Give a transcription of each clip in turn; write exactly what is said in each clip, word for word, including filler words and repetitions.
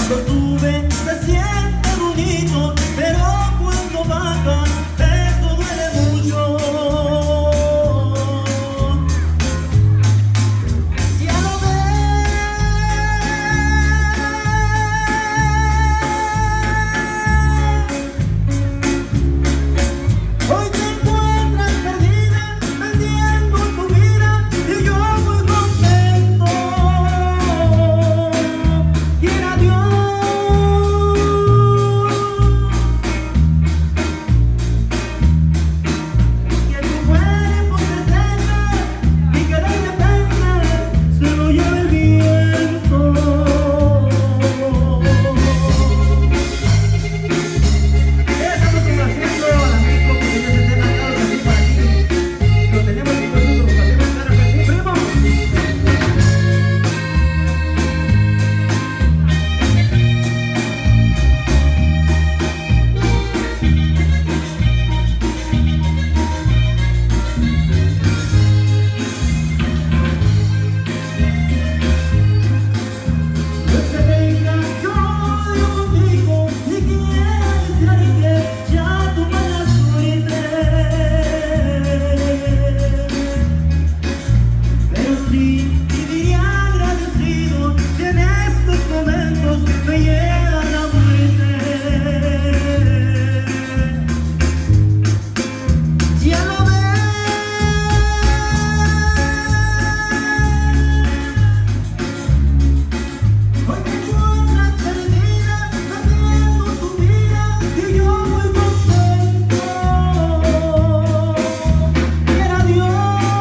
Cuando sube se siente bonito, pero cuando baja eso duele mucho. Ya lo ves, hoy te encuentras perdida, vendiendo tu vida y yo muy contento. Quiera Dios que tu cuerpo se seque y que de repente se lo lleve el viento. Esa continuación lo amigo, porque yo te tengo acá así para ti. Lo tenemos en todo el mundo, lo hacemos cara que sí, primo. No te vengas, yo odio contigo y quieres decir que ya tu mala suerte. Pero sí viviría agradecido si en estos momentos me llega la muerte. Ya lo ves, hoy te encuentras perdida, perdiendo tu vida y yo muy contento. Quiera Dios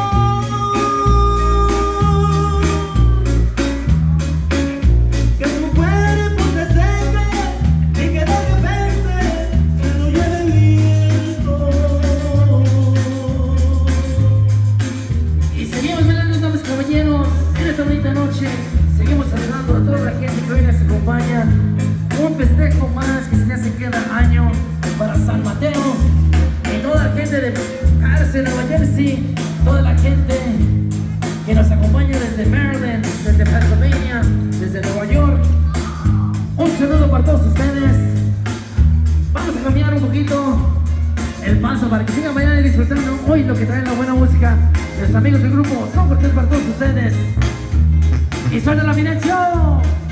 que tu cuerpo se seque y que de repente se lo lleve el viento. Y seguimos bailando, damas y caballeros, en esta bonita noche. Seguimos saludando a toda la gente que hoy nos acompaña. Un festejo más que se le hace cada año para San Mateo. Y toda la gente de Cárcel, Nueva Jersey. Toda la gente que nos acompaña desde Maryland, desde Pennsylvania, desde Nueva York. Un saludo para todos ustedes. Vamos a cambiar un poquito el paso para que sigan bailando y disfrutando hoy lo que trae la buena música. Los amigos del grupo Son Cortés para todos ustedes. Y suena la dirección.